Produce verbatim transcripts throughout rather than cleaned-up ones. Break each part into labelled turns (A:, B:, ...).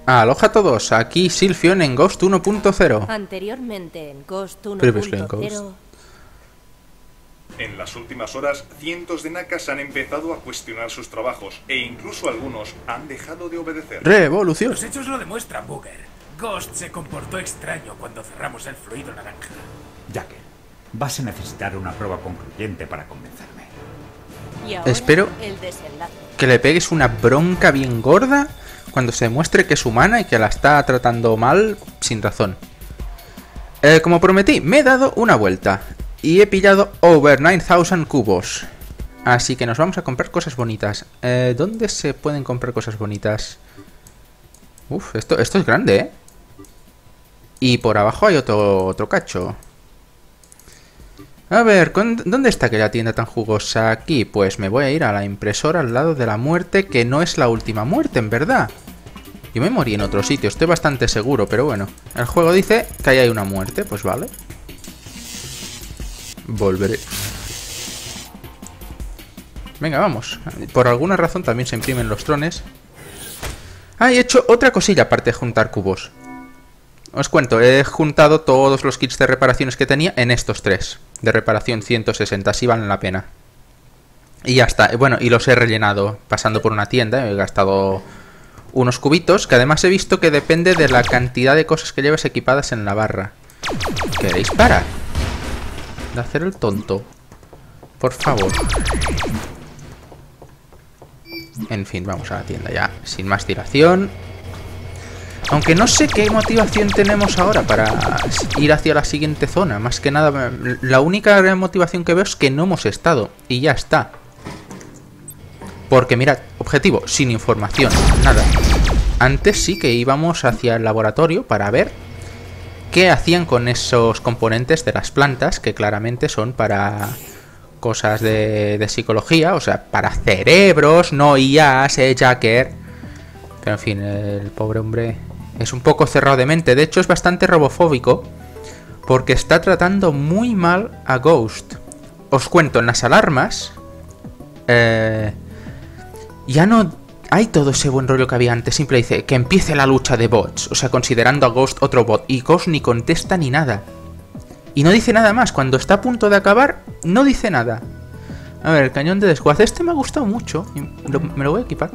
A: Aloha a todos, aquí Silphion en Ghost uno punto cero.
B: Anteriormente en Ghost uno punto cero.
C: En las últimas horas, cientos de Nakas han empezado a cuestionar sus trabajos e incluso algunos han dejado de obedecer.
A: Revolución.
D: Los hechos lo demuestran, Booker. Ghost se comportó extraño cuando cerramos el fluido naranja.
E: Jacker, vas a necesitar una prueba concluyente para convencerme.
B: Y ahora,
A: espero
B: el desenlace.
A: Que le pegues una bronca bien gorda cuando se muestre que es humana y que la está tratando mal sin razón. Eh, como prometí, me he dado una vuelta y he pillado over nueve mil cubos. Así que nos vamos a comprar cosas bonitas. Eh, ¿Dónde se pueden comprar cosas bonitas? Uf, esto, esto es grande, ¿eh? Y por abajo hay otro, otro cacho. A ver, ¿dónde está aquella tienda tan jugosa? Aquí, pues me voy a ir a la impresora al lado de la muerte, que no es la última muerte, en verdad. Yo me morí en otro sitio, estoy bastante seguro, pero bueno. El juego dice que ahí hay una muerte, pues vale. Volveré. Venga, vamos. Por alguna razón también se imprimen los drones. Ah, he hecho otra cosilla aparte de juntar cubos. Os cuento, he juntado todos los kits de reparaciones que tenía en estos tres. De reparación ciento sesenta, así valen la pena. Y ya está. Bueno, y los he rellenado pasando por una tienda. He gastado unos cubitos, que además he visto que depende de la cantidad de cosas que lleves equipadas en la barra. ¿Queréis parar de hacer el tonto? Por favor. En fin, vamos a la tienda ya, sin más dilación. Aunque no sé qué motivación tenemos ahora para ir hacia la siguiente zona. Más que nada, la única gran motivación que veo es que no hemos estado. Y ya está. Porque mirad, objetivo, sin información, nada. Antes sí que íbamos hacia el laboratorio para ver qué hacían con esos componentes de las plantas, que claramente son para cosas de, de psicología, o sea, para cerebros, no I As, eh, Jacker. Pero en fin, el pobre hombre es un poco cerrado de mente. De hecho, es bastante robofóbico, porque está tratando muy mal a Ghost. Os cuento, en las alarmas eh, ya no hay todo ese buen rollo que había antes. Siempre dice que empiece la lucha de bots, o sea, considerando a Ghost otro bot. Y Ghost ni contesta ni nada. Y no dice nada más. Cuando está a punto de acabar, no dice nada. A ver, el cañón de desguace. Este me ha gustado mucho. Lo, me lo voy a equipar.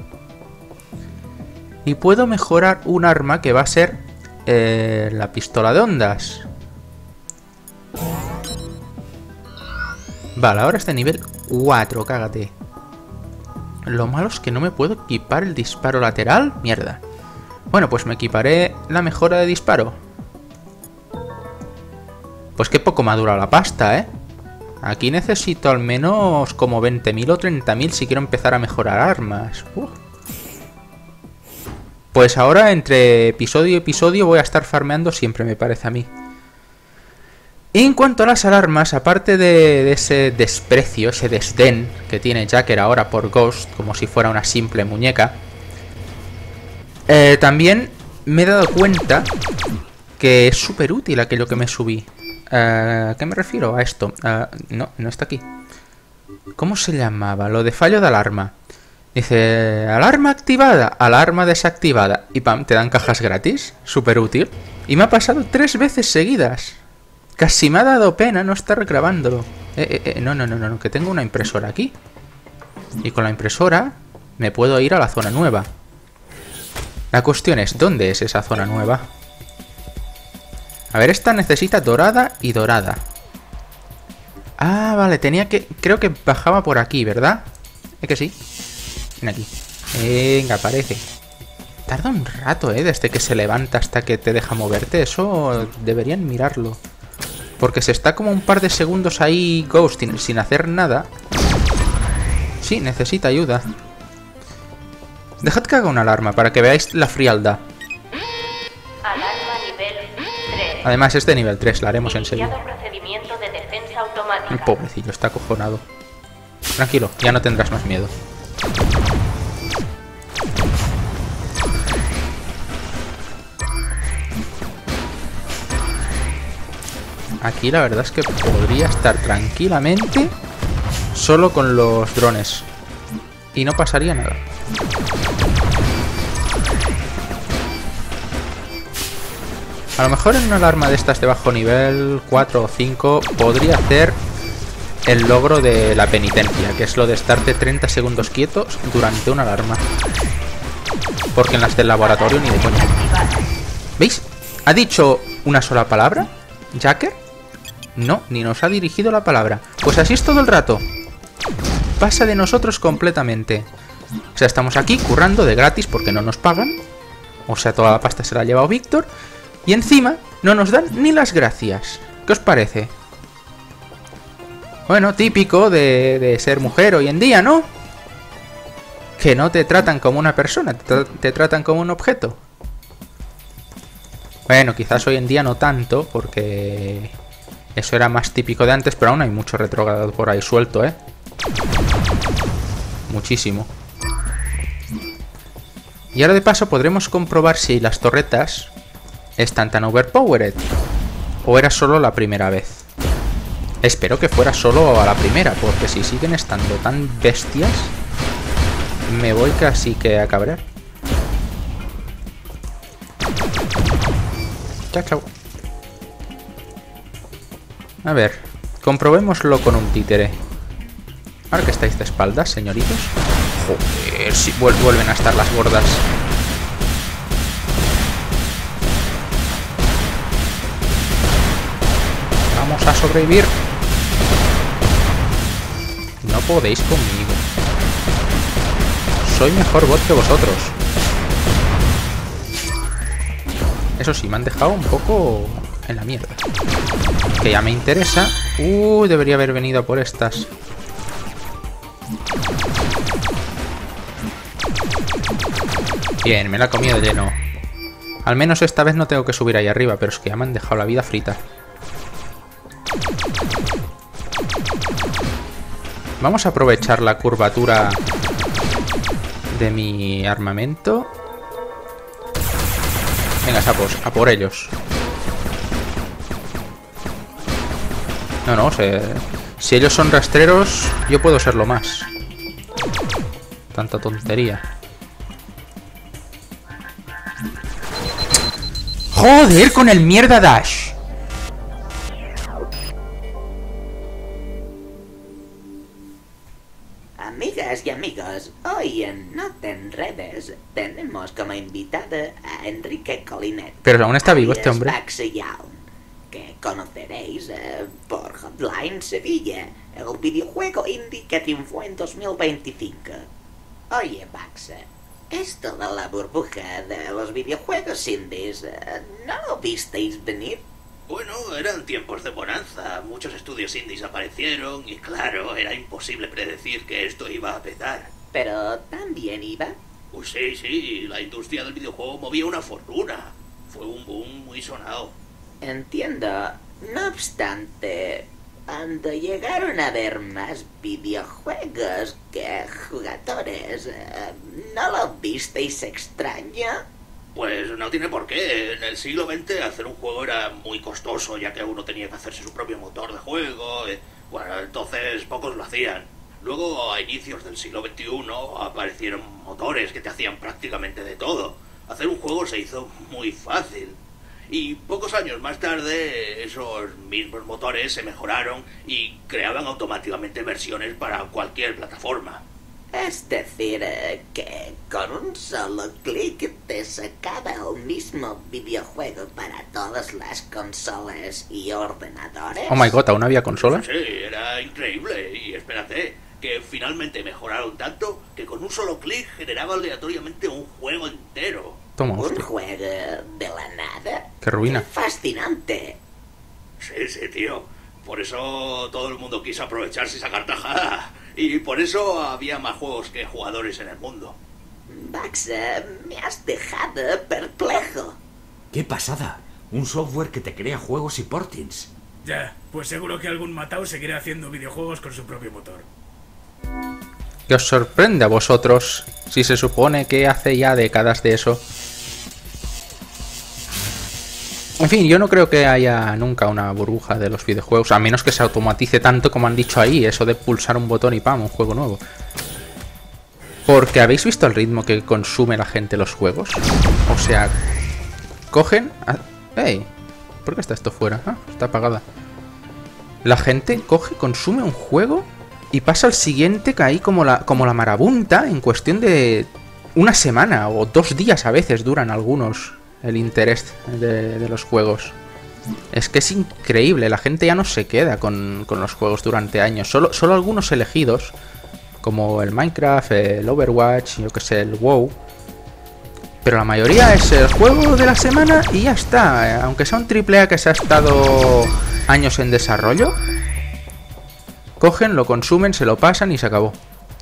A: Y puedo mejorar un arma que va a ser eh, la pistola de ondas. Vale, ahora está en nivel cuatro, cágate. Lo malo es que no me puedo equipar el disparo lateral. Mierda. Bueno, pues me equiparé la mejora de disparo. Pues qué poco me ha durado la pasta, ¿eh? Aquí necesito al menos como veinte mil o treinta mil si quiero empezar a mejorar armas. Uf. Pues ahora, entre episodio y episodio, voy a estar farmeando siempre, me parece a mí. Y en cuanto a las alarmas, aparte de, de ese desprecio, ese desdén que tiene Jacker ahora por Ghost, como si fuera una simple muñeca, eh, también me he dado cuenta que es súper útil aquello que me subí. ¿A uh, qué me refiero? A esto. Uh, no, no está aquí. ¿Cómo se llamaba? Lo de fallo de alarma. Dice, alarma activada, alarma desactivada. Y pam, te dan cajas gratis. Súper útil. Y me ha pasado tres veces seguidas. Casi me ha dado pena no estar grabándolo. Eh, eh, eh, no, no, no, no, que tengo una impresora aquí. Y con la impresora me puedo ir a la zona nueva. La cuestión es, ¿dónde es esa zona nueva? A ver, esta necesita dorada y dorada. Ah, vale, tenía que... Creo que bajaba por aquí, ¿verdad? ¿Es que sí? Ven aquí. Venga, aparece. Tarda un rato, ¿eh? Desde que se levanta hasta que te deja moverte. Eso deberían mirarlo. Porque se está como un par de segundos ahí ghosting sin hacer nada. Sí, necesita ayuda. Dejad que haga una alarma para que veáis la frialdad.
B: Alarma nivel tres.
A: Además es de nivel tres, la haremos
B: Iniciado
A: enseguida.
B: procedimiento de defensa automática.
A: El pobrecillo, está acojonado. Tranquilo, ya no tendrás más miedo. Aquí la verdad es que podría estar tranquilamente solo con los drones y no pasaría nada. A lo mejor en una alarma de estas de bajo nivel cuatro o cinco podría hacer el logro de la penitencia, que es lo de estarte treinta segundos quietos durante una alarma. Porque en las del laboratorio ni de coña. ¿Veis? ¿Ha dicho una sola palabra? ¿Jacker? No, ni nos ha dirigido la palabra. Pues así es todo el rato. Pasa de nosotros completamente. O sea, estamos aquí currando de gratis porque no nos pagan. O sea, toda la pasta se la ha llevado Víctor. Y encima no nos dan ni las gracias. ¿Qué os parece? Bueno, típico de, de ser mujer hoy en día, ¿no? Que no te tratan como una persona, te, tra te tratan como un objeto. Bueno, quizás hoy en día no tanto, porque eso era más típico de antes, pero aún hay mucho retrógrado por ahí suelto, ¿eh? Muchísimo. Y ahora de paso podremos comprobar si las torretas están tan overpowered. O era solo la primera vez. Espero que fuera solo a la primera, porque si siguen estando tan bestias, me voy casi que a cabrear. Chao, chao. A ver, comprobémoslo con un títere. Ahora que estáis de espaldas, señoritos. Joder, si vuelven a estar las gordas. Vamos a sobrevivir. No podéis conmigo. Soy mejor bot que vosotros. Eso sí, me han dejado un poco en la mierda. Que ya me interesa. Uh, debería haber venido a por estas. Bien, me la he comido de lleno. Al menos esta vez no tengo que subir ahí arriba, pero es que ya me han dejado la vida frita. Vamos a aprovechar la curvatura de mi armamento. Venga, sapos, a por ellos. No, no, se... si ellos son rastreros, yo puedo serlo más. Tanta tontería. ¡Joder, con el mierda dash!
F: Amigas y amigos, hoy en No Te Enredes tenemos como invitada a Enrique Colinet.
A: Pero aún está vivo este hombre.
F: Que conoceréis eh, por Hotline Sevilla, el videojuego indie que triunfó en dos mil veinticinco. Oye, Baxa, esto de la burbuja de los videojuegos indies, eh, ¿no lo visteis venir?
G: Bueno, eran tiempos de bonanza, muchos estudios indies aparecieron y claro, era imposible predecir que esto iba a petar.
F: Pero también iba.
G: Pues sí, sí, la industria del videojuego movía una fortuna. Fue un boom muy sonado.
F: Entiendo. No obstante, cuando llegaron a haber más videojuegos que jugadores, ¿no lo visteis extraño?
G: Pues no tiene por qué. En el siglo veinte hacer un juego era muy costoso, ya que uno tenía que hacerse su propio motor de juego. Bueno, entonces pocos lo hacían. Luego, a inicios del siglo veintiuno, aparecieron motores que te hacían prácticamente de todo. Hacer un juego se hizo muy fácil. Y pocos años más tarde, esos mismos motores se mejoraron y creaban automáticamente versiones para cualquier plataforma.
F: Es decir, eh, que con un solo clic te sacaba el mismo videojuego para todas las consolas y ordenadores.
A: Oh my god, ¿aún había consolas?
G: Sí, era increíble. Y espérate, que finalmente mejoraron tanto que con un solo clic generaba aleatoriamente un juego entero.
A: Toma,
F: ¿Un
A: hostia.
F: juego de la nada?
A: ¡Qué ruina!
F: ¡Qué fascinante!
G: Sí, sí, tío. Por eso todo el mundo quiso aprovecharse y sacar tajada. Y por eso había más juegos que jugadores en el mundo.
F: Baxa, me has dejado perplejo.
E: ¡Qué pasada! Un software que te crea juegos y portings.
D: Ya, pues seguro que algún matao seguirá haciendo videojuegos con su propio motor.
A: ¿Qué os sorprende a vosotros? Si se supone que hace ya décadas de eso. En fin, yo no creo que haya nunca una burbuja de los videojuegos, a menos que se automatice tanto como han dicho ahí, eso de pulsar un botón y ¡pam! Un juego nuevo. Porque ¿habéis visto el ritmo que consume la gente los juegos? O sea, cogen, ¡Ey! ¿Por qué está esto fuera? Ah, está apagada. La gente coge, consume un juego y pasa al siguiente que ahí como la, como la marabunta en cuestión de una semana o dos días a veces duran algunos el interés de, de los juegos. Es que es increíble, la gente ya no se queda con, con los juegos durante años. Solo, solo algunos elegidos, como el Minecraft, el Overwatch, yo que sé, el WoW. Pero la mayoría es el juego de la semana y ya está. Aunque sea un triple A que se ha estado años en desarrollo, cogen, lo consumen, se lo pasan y se acabó.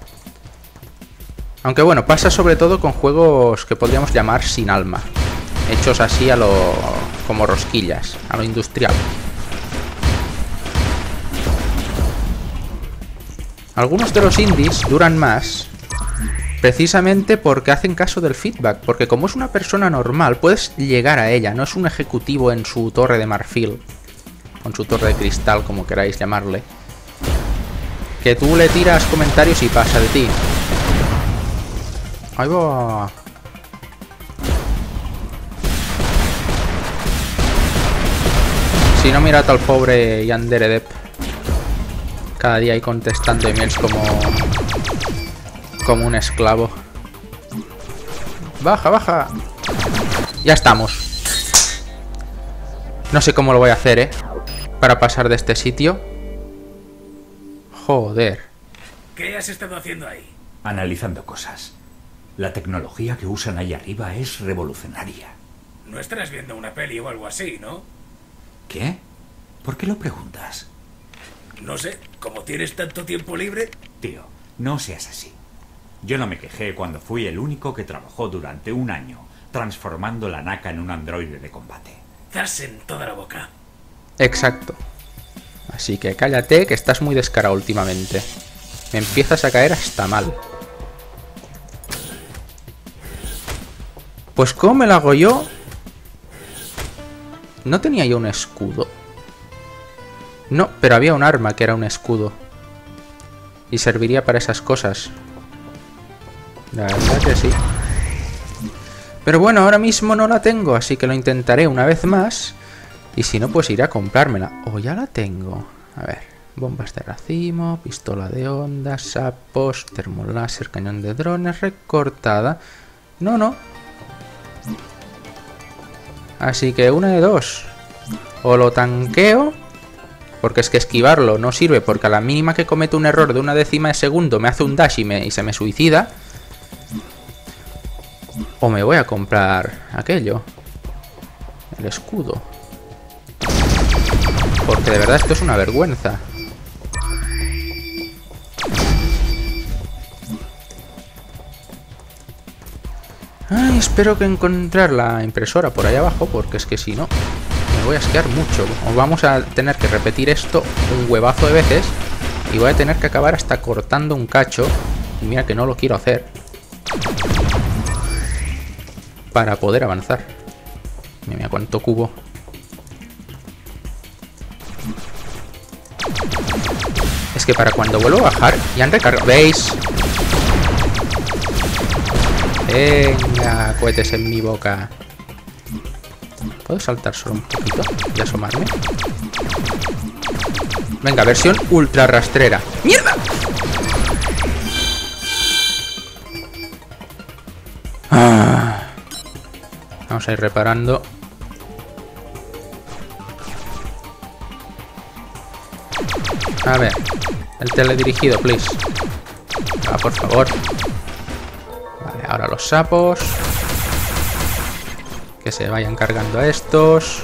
A: Aunque bueno, pasa sobre todo con juegos que podríamos llamar sin alma, hechos así a lo... como rosquillas, a lo industrial. Algunos de los indies duran más precisamente porque hacen caso del feedback, porque como es una persona normal, puedes llegar a ella, no es un ejecutivo en su torre de marfil, con su torre de cristal, como queráis llamarle, que tú le tiras comentarios y pasa de ti. Ahí va. Si no, mirad al pobre Yandere Depp, cada día ahí contestando emails como como un esclavo. Baja, baja. Ya estamos. No sé cómo lo voy a hacer, eh, para pasar de este sitio. Joder.
D: ¿Qué has estado haciendo ahí?
E: Analizando cosas. La tecnología que usan ahí arriba es revolucionaria.
D: No estarás viendo una peli o algo así, ¿no?
E: ¿Qué? ¿Por qué lo preguntas?
D: No sé, como tienes tanto tiempo libre...
E: Tío, no seas así. Yo no me quejé cuando fui el único que trabajó durante un año transformando la N A C A en un androide de combate.
D: Das en toda la boca.
A: Exacto. Así que cállate, que estás muy descarado últimamente. Me empiezas a caer hasta mal. Pues ¿cómo me lo hago yo? ¿No tenía yo un escudo? No, pero había un arma que era un escudo. Y serviría para esas cosas. La verdad que sí. Pero bueno, ahora mismo no la tengo, así que lo intentaré una vez más. Y si no, pues iré a comprármela. O ya la tengo. A ver. Bombas de racimo, pistola de ondas, sapos, termoláser, cañón de drones, recortada. No, no. Así que una de dos. O lo tanqueo, porque es que esquivarlo no sirve, porque a la mínima que cometo un error de una décima de segundo me hace un dash y, me, y se me suicida. O me voy a comprar aquello. El escudo. Porque de verdad esto es una vergüenza. Ay, espero que encontrar la impresora por ahí abajo, porque es que si no, me voy a asquear mucho. O vamos a tener que repetir esto un huevazo de veces y voy a tener que acabar hasta cortando un cacho. Y mira que no lo quiero hacer. Para poder avanzar. Mira cuánto cubo. Es que para cuando vuelvo a bajar ya han recargado. ¿Veis? Venga, cohetes en mi boca. ¿Puedo saltar solo un poquito y asomarme? Venga, versión ultra rastrera. ¡Mierda! Ah. Vamos a ir reparando. A ver, el teledirigido, please. Ah, por favor. Vale, ahora los sapos. Que se vayan cargando a estos.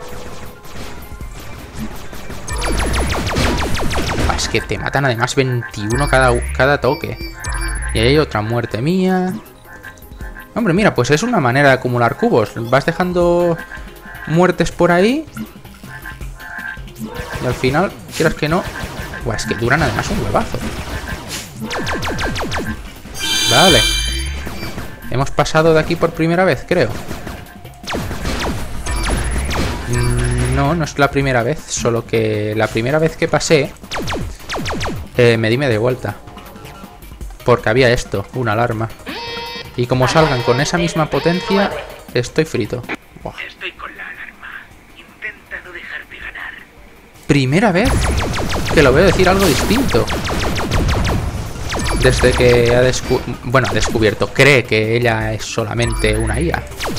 A: Ah, es que te matan además veintiuno cada, cada toque. Y ahí hay otra muerte mía. Hombre, mira, pues es una manera de acumular cubos. Vas dejando muertes por ahí. Y al final, quieras que no... Buah, es que duran además un huevazo. Vale. Hemos pasado de aquí por primera vez, creo. No, no es la primera vez. Solo que la primera vez que pasé eh, me di media vuelta. Porque había esto, una alarma. Y como salgan con esa misma potencia, estoy frito. Buah.
D: Estoy con la alarma.
A: Primera vez que lo veo decir algo distinto. Desde que ha descu bueno, ha descubierto, cree que ella es solamente una I A.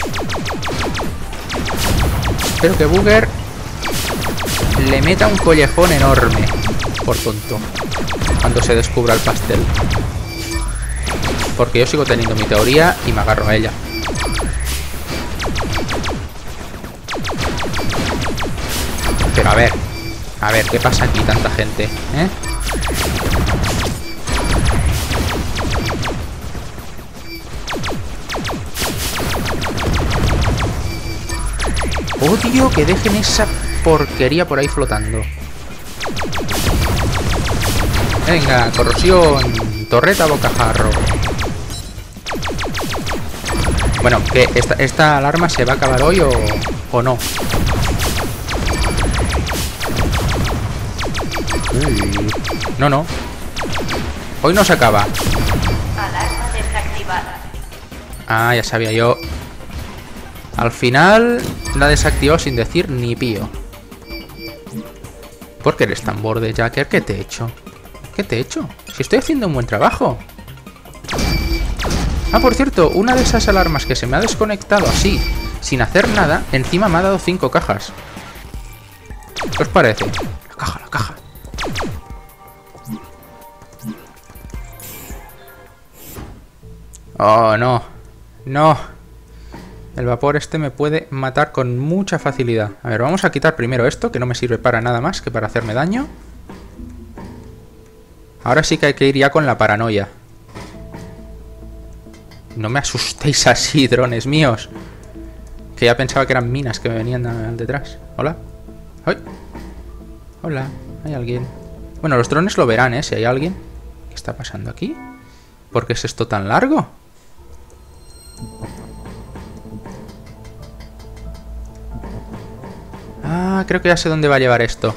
A: Espero que Booger le meta un collejón enorme, por tonto, cuando se descubra el pastel. Porque yo sigo teniendo mi teoría y me agarro a ella. Pero a ver, a ver, ¿qué pasa aquí tanta gente? ¿Eh? Odio que dejen esa porquería por ahí flotando. Venga, corrosión, torreta bocajarro. Bueno, ¿qué? ¿Esta, esta alarma se va a acabar hoy o, o no? Uy. No, no. Hoy no se acaba.
B: Alarma desactivada.
A: Ah, ya sabía yo. Al final la desactivó sin decir ni pío. ¿Por qué eres tan borde, Jacker? ¿Qué te he hecho? ¿Qué te he hecho? Si estoy haciendo un buen trabajo. Ah, por cierto, una de esas alarmas que se me ha desconectado así, sin hacer nada, encima me ha dado cinco cajas. ¿Qué os parece? La caja, la caja. Oh, no. No. El vapor este me puede matar con mucha facilidad. A ver, vamos a quitar primero esto, que no me sirve para nada más que para hacerme daño. Ahora sí que hay que ir ya con la paranoia. No me asustéis así, drones míos. Que ya pensaba que eran minas que me venían detrás. Hola. ¡Ay! Hola, ¿hay alguien? Bueno, los drones lo verán, ¿eh? Si hay alguien. ¿Qué está pasando aquí? ¿Por qué es esto tan largo? Ah, creo que ya sé dónde va a llevar esto.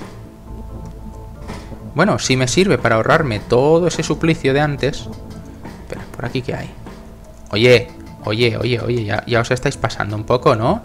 A: Bueno, si me sirve para ahorrarme todo ese suplicio de antes. Espera, ¿por aquí qué hay? Oye, oye, oye, oye, ya, ya os estáis pasando un poco, ¿no?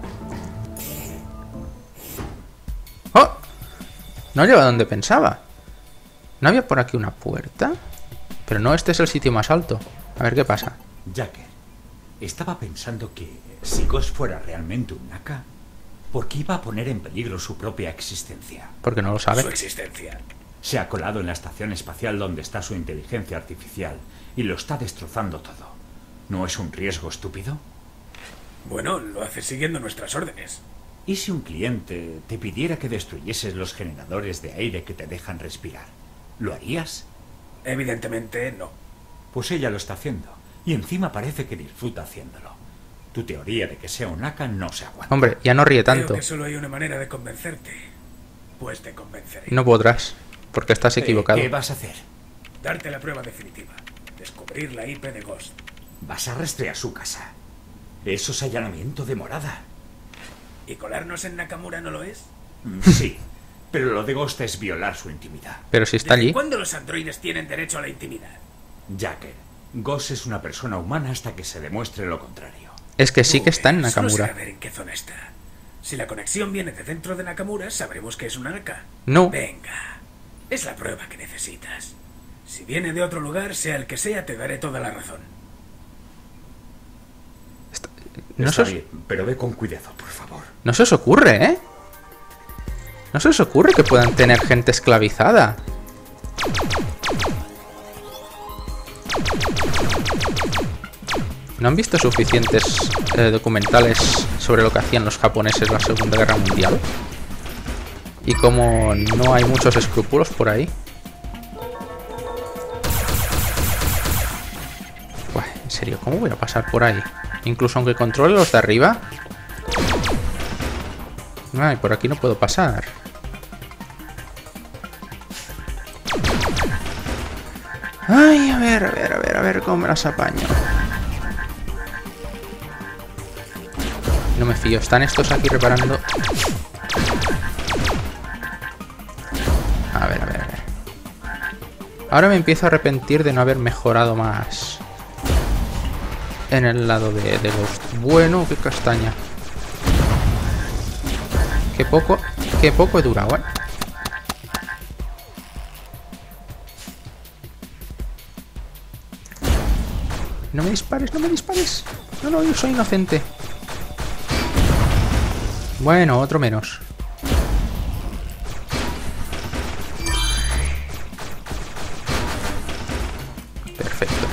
A: ¡Oh! No lleva donde pensaba. ¿No había por aquí una puerta? Pero no, este es el sitio más alto. A ver qué pasa.
E: Jacker, estaba pensando que si Ghost fuera realmente un Naka, ¿por qué iba a poner en peligro su propia existencia?
A: Porque no lo sabe.
D: Su existencia.
E: Se ha colado en la estación espacial donde está su inteligencia artificial y lo está destrozando todo. ¿No es un riesgo estúpido?
D: Bueno, lo hace siguiendo nuestras órdenes.
E: ¿Y si un cliente te pidiera que destruyeses los generadores de aire que te dejan respirar? ¿Lo harías?
D: Evidentemente no.
E: Pues ella lo está haciendo. Y encima parece que disfruta haciéndolo. Tu teoría de que sea un Naka no se aguanta.
A: Hombre, ya no ríe
D: Creo
A: tanto.
D: que solo hay una manera de convencerte. Pues te convenceré.
A: No podrás, porque estás
E: Eh,
A: equivocado.
E: ¿Qué vas a hacer?
D: Darte la prueba definitiva. Descubrir la I P de Ghost.
E: Vas a rastrear su casa. Eso es allanamiento de morada.
D: ¿Y colarnos en Nakamura no lo es?
E: Sí, pero lo de Ghost es violar su intimidad.
A: Pero si está
D: ¿Desde
A: allí.
D: cuándo los androides tienen derecho a la intimidad?
E: Jacker, Ghost es una persona humana hasta que se demuestre lo contrario.
A: Es que sí que está en
D: Solo será
A: Nakamura.
D: ver en qué zona está. Si la conexión viene de dentro de Nakamura, sabremos que es una Naka.
A: No.
D: Venga, es la prueba que necesitas. Si viene de otro lugar, sea el que sea, te daré toda la razón.
A: No
E: Está
A: se, os,
E: bien, pero ve con cuidado, por favor.
A: no se os ocurre, ¿eh? No se os ocurre que puedan tener gente esclavizada. ¿No han visto suficientes eh, documentales sobre lo que hacían los japoneses en la Segunda Guerra Mundial? Y como no hay muchos escrúpulos por ahí. Buah, en serio, ¿cómo voy a pasar por ahí? Incluso aunque controle los de arriba. Ay, por aquí no puedo pasar. Ay, a ver, a ver, a ver, a ver cómo me las apaño. No me fío, están estos aquí reparando. A ver, a ver, a ver. Ahora me empiezo a arrepentir de no haber mejorado más en el lado de, de Ghost. Bueno, qué castaña. Qué poco, qué poco he durado, ¿eh? No me dispares, no me dispares. No, no, yo soy inocente. Bueno, otro menos. Perfecto.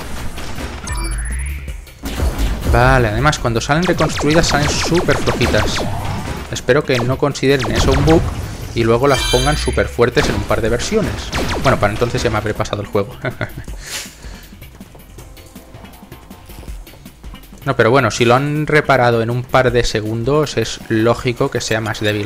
A: Vale, además cuando salen reconstruidas salen súper flojitas. Espero que no consideren eso un bug y luego las pongan súper fuertes en un par de versiones. Bueno, para entonces ya me habré pasado el juego. No, pero bueno, si lo han reparado en un par de segundos es lógico que sea más débil.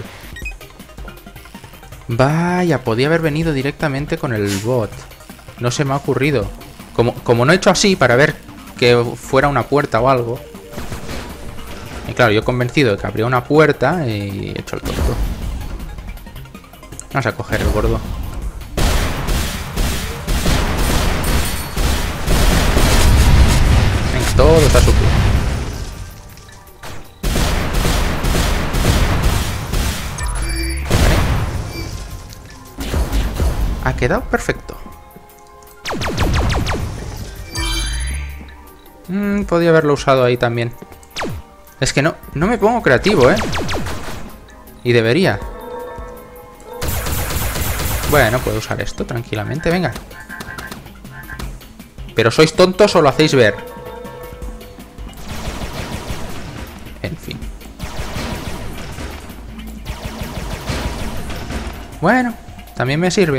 A: Vaya, podía haber venido directamente con el bot. No se me ha ocurrido. Como, como no he hecho así para ver que fuera una puerta o algo. Y claro, yo convencido de que abría una puerta y he hecho el tonto. Vamos a coger el gordo. Venga, todo está su pie. Ha quedado perfecto. Mm, podía haberlo usado ahí también. Es que no, no me pongo creativo, ¿eh? Y debería. Bueno, puedo usar esto tranquilamente, venga. ¿Pero sois tontos o lo hacéis ver? En fin. Bueno, también me sirve.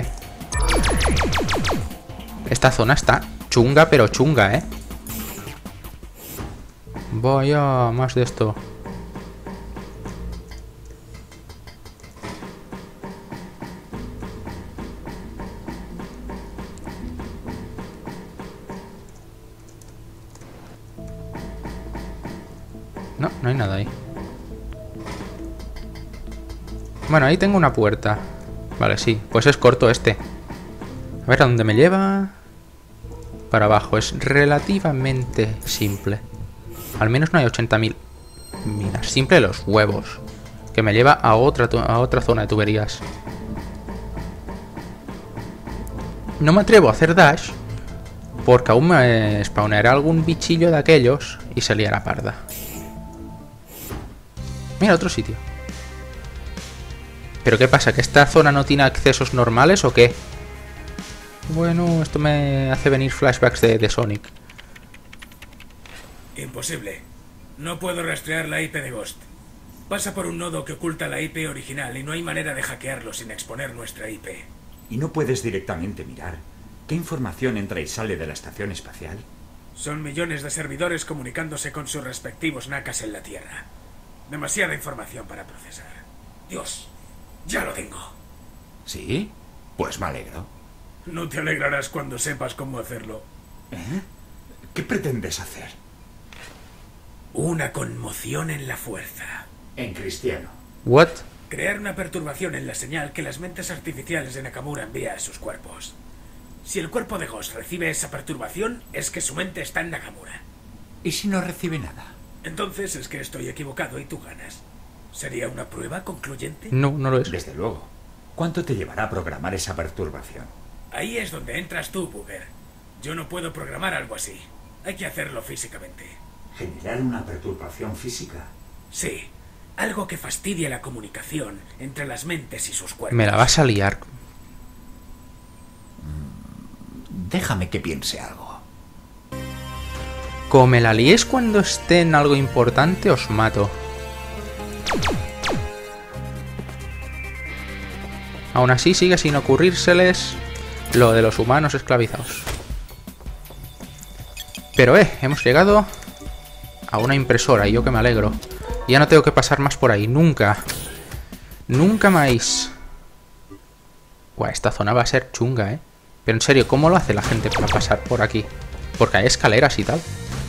A: Esta zona está chunga, pero chunga, ¿eh? Vaya, más de esto. No, no hay nada ahí. Bueno, ahí tengo una puerta. Vale, sí, pues es corto este. A ver a dónde me lleva. Para abajo, es relativamente simple. Al menos no hay ochenta mil. Mira, simple los huevos. Que me lleva a otra, a otra zona de tuberías. No me atrevo a hacer dash, porque aún me spawneará algún bichillo de aquellos y se liará parda. Mira, otro sitio. ¿Pero qué pasa? ¿Que esta zona no tiene accesos normales o qué? Bueno, esto me hace venir flashbacks de, de Sonic.
D: Imposible. No puedo rastrear la I P de Ghost. Pasa por un nodo que oculta la I P original y no hay manera de hackearlo sin exponer nuestra I P.
E: ¿Y no puedes directamente mirar qué información entra y sale de la estación espacial?
D: Son millones de servidores comunicándose con sus respectivos NACAs en la Tierra. Demasiada información para procesar. Dios, ya lo tengo.
E: ¿Sí? Pues me alegro.
D: No te alegrarás cuando sepas cómo hacerlo.
E: ¿Eh? ¿Qué pretendes hacer?
D: Una conmoción en la fuerza.
E: En cristiano.
A: What?
D: Crear una perturbación en la señal que las mentes artificiales de Nakamura envía a sus cuerpos. Si el cuerpo de Ghost recibe esa perturbación, es que su mente está en Nakamura.
E: ¿Y si no recibe nada?
D: Entonces es que estoy equivocado y tú ganas. ¿Sería una prueba concluyente?
A: No, no lo es.
E: Desde luego. ¿Cuánto te llevará a programar esa perturbación?
D: Ahí es donde entras tú, Booger. Yo no puedo programar algo así. Hay que hacerlo físicamente.
E: ¿Generar una perturbación física?
D: Sí. Algo que fastidie la comunicación entre las mentes y sus cuerpos.
A: Me la vas a liar.
E: Déjame que piense algo.
A: Como me la liéis cuando esté en algo importante, os mato. Aún así sigue sin ocurrírseles lo de los humanos esclavizados. Pero eh, hemos llegado a una impresora y yo que me alegro. Ya no tengo que pasar más por ahí, nunca. Nunca más. Buah, esta zona va a ser chunga, eh. Pero en serio, ¿cómo lo hace la gente para pasar por aquí? Porque hay escaleras y tal.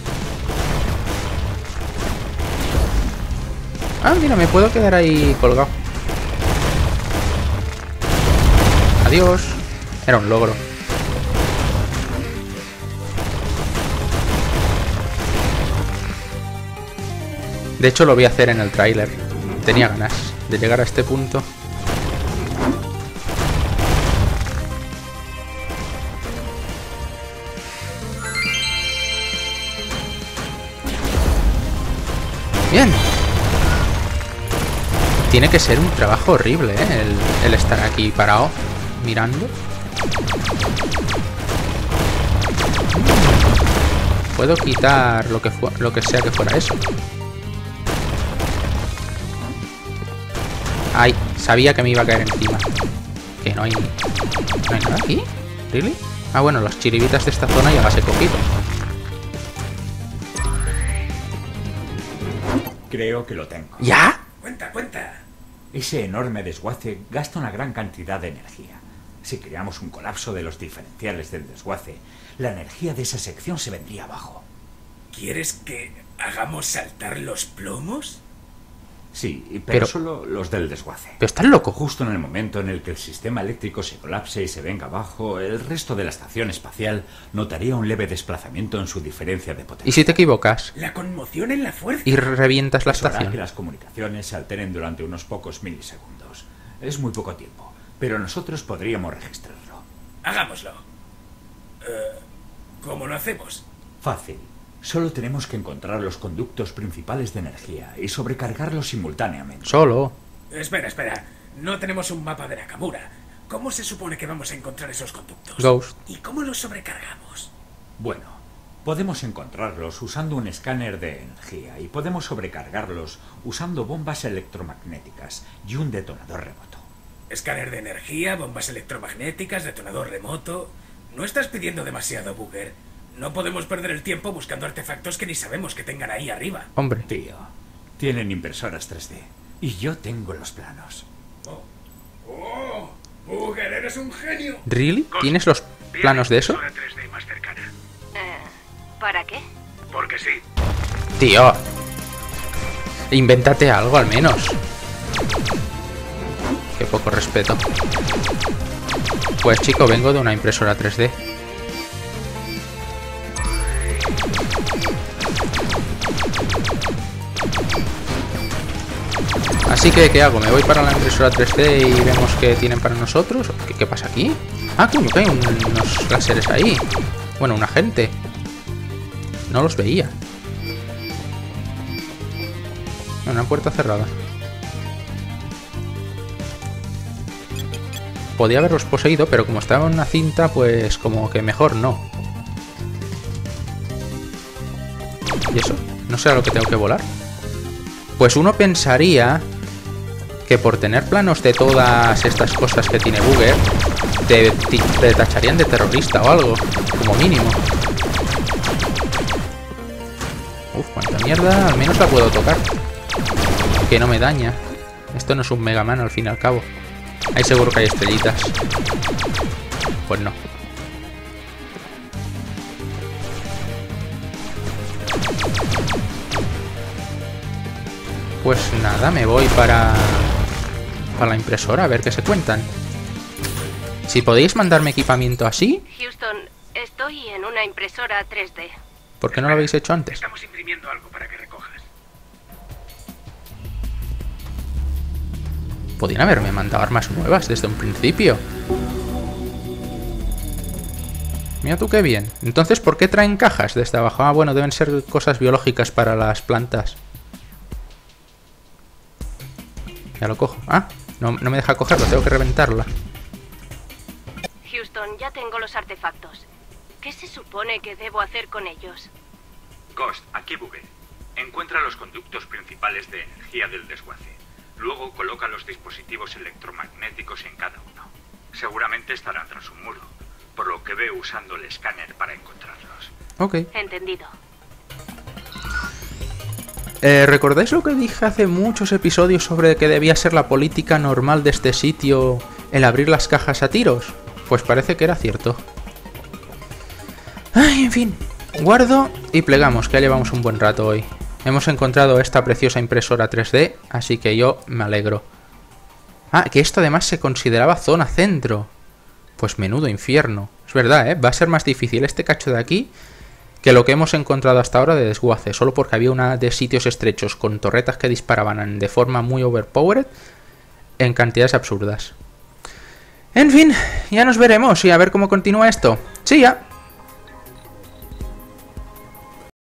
A: Ah, mira, me puedo quedar ahí colgado. Adiós. Era un logro. De hecho, lo voy a hacer en el tráiler. Tenía ganas de llegar a este punto. Bien. Tiene que ser un trabajo horrible, ¿eh? El, el estar aquí parado, mirando. Puedo quitar lo que, lo que sea que fuera eso. Ay, sabía que me iba a caer encima. Que no hay... ¿No hay nada aquí? ¿Really? Ah, bueno, las chiribitas de esta zona ya las he cogido.
E: Creo que lo tengo.
A: ¿Ya?
D: Cuenta, cuenta.
E: Ese enorme desguace gasta una gran cantidad de energía. Si creamos un colapso de los diferenciales del desguace, la energía de esa sección se vendría abajo.
D: ¿Quieres que hagamos saltar los plomos?
E: Sí, pero,
A: Pero-
E: solo los del desguace.
A: Pero estás loco.
E: Justo en el momento en el que el sistema eléctrico se colapse y se venga abajo, el resto de la estación espacial notaría un leve desplazamiento en su diferencia de potencia.
A: ¿Y si te equivocas?
D: La conmoción en la fuerza.
A: Y revientas la
E: Eso hará que
A: estación.
E: las comunicaciones se alteren durante unos pocos milisegundos. Es muy poco tiempo, pero nosotros podríamos registrarlo.
D: Hagámoslo. Eh, ¿Cómo lo hacemos?
E: Fácil. Solo tenemos que encontrar los conductos principales de energía y sobrecargarlos simultáneamente.
A: Solo.
D: Espera, espera. No tenemos un mapa de Nakamura. ¿Cómo se supone que vamos a encontrar esos conductos?
A: Ghost.
D: ¿Y cómo los sobrecargamos?
E: Bueno, podemos encontrarlos usando un escáner de energía y podemos sobrecargarlos usando bombas electromagnéticas y un detonador remoto.
D: Escáner de energía, bombas electromagnéticas, detonador remoto... No estás pidiendo demasiado, Booger. No podemos perder el tiempo buscando artefactos que ni sabemos que tengan ahí arriba.
A: Hombre.
E: Tío, tienen impresoras tres D y yo tengo los planos.
D: ¡Oh! ¡Oh! ¡Booger, eres un genio!
A: ¿Really? ¿Tienes los planos de eso?
D: Una tres D más cercana.
B: Eh, ¿Para qué?
D: Porque sí.
A: Tío. Invéntate algo al menos. Qué poco respeto. Pues chico, vengo de una impresora tres D. Así que, ¿qué hago? ¿Me voy para la impresora tres D y vemos qué tienen para nosotros? ¿Qué, qué pasa aquí? Ah, coño, que hay un- unos láseres ahí. Bueno, un agente. No los veía. Una puerta cerrada. Podía haberlos poseído, pero como estaba en una cinta, pues como que mejor no. ¿Y eso? ¿No será lo que tengo que volar? Pues uno pensaría que por tener planos de todas estas cosas que tiene Booger, te, te, te tacharían de terrorista o algo, como mínimo. Uf, cuánta mierda, al menos la puedo tocar. Que no me daña. Esto no es un Mega Man al fin y al cabo. Ahí seguro que hay estrellitas. Pues no. Pues nada, me voy para... para la impresora a ver qué se cuentan. Si podéis mandarme equipamiento así,
B: Houston, estoy en una impresora tres D.
A: ¿por qué no lo habéis hecho antes?
D: Estamos imprimiendo algo para que recojas.
A: Podrían haberme mandado armas nuevas desde un principio. Mira tú qué bien. Entonces, ¿por qué traen cajas desde abajo? Ah, bueno, deben ser cosas biológicas para las plantas. Ya lo cojo. Ah, no, no me deja cogerlo, tengo que reventarla.
B: Houston, ya tengo los artefactos. ¿Qué se supone que debo hacer con ellos?
E: Ghost, aquí Booger. Encuentra los conductos principales de energía del desguace. Luego coloca los dispositivos electromagnéticos en cada uno. Seguramente estarán tras un muro, por lo que veo usando el escáner para encontrarlos.
A: Ok.
B: Entendido.
A: Eh, ¿Recordáis lo que dije hace muchos episodios sobre que debía ser la política normal de este sitio el abrir las cajas a tiros? Pues parece que era cierto. Ay, en fin. Guardo y plegamos, que ya llevamos un buen rato hoy. Hemos encontrado esta preciosa impresora tres D, así que yo me alegro. Ah, que esto además se consideraba zona centro. Pues menudo infierno. Es verdad, ¿eh? Va a ser más difícil este cacho de aquí que lo que hemos encontrado hasta ahora de desguace, solo porque había una de sitios estrechos con torretas que disparaban de forma muy overpowered en cantidades absurdas. En fin, ya nos veremos y a ver cómo continúa esto. Sí, ya.